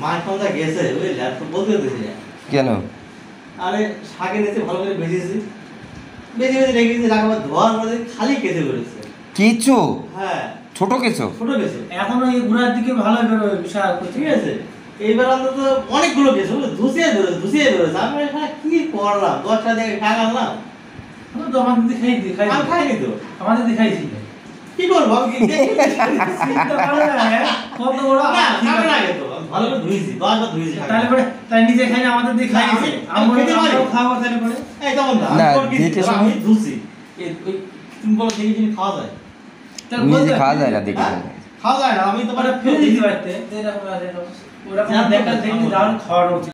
মাছ পান্তা গেছে বুঝলি, আর তো বলতে দিছি না। কেন? আরে শাকে নিয়েছে ভালো করে বেজেছি, বেজে বেজে রেখেছি, রাখা ধোয়ার পরে খালি কেঁচে বেরোচ্ছে। কেঁচো? হ্যাঁ, ছোট কেঁচো? ছোট কেঁচো। এখনো এই গুড়ার দিকে ভালো বেরোয় বিশাল, ঠিক আছে, এইবার অন্তত অনেকগুলো কেঁচো ধুসিয়ে বেরোচ্ছে। আমি এখানে কি করলাম, 10টা দেখে টাকা আনলাম, তো আমাদের দিকে খাই আমি খাইনি তো, আমাদের দিকে খাইছি কি করবো আমি কত বড় না খাবে না তো, আমি ভালো করে ধুইছি, 10 বার ধুইছি। তাহলে পরে তাই নিজে খাই না, আমাদের দিকে খাইছে, আমরা খাবো তাহলে পরে। এই তেমন না, না, আমি দেখে শুনে- আমি ধুইছি। এই ওই তুমি বলো দেখে জিনিস খাওয়া যায়? নিজে খাওয়া যায় না দেখে হ্যাঁ? শুনে। খাওয়া যায় না, আমি তো ওরা ফেলে দিতে পারতে, এরকম আছে ওরা দেখা দেখি দারুণ খাওয়ানো উচিত।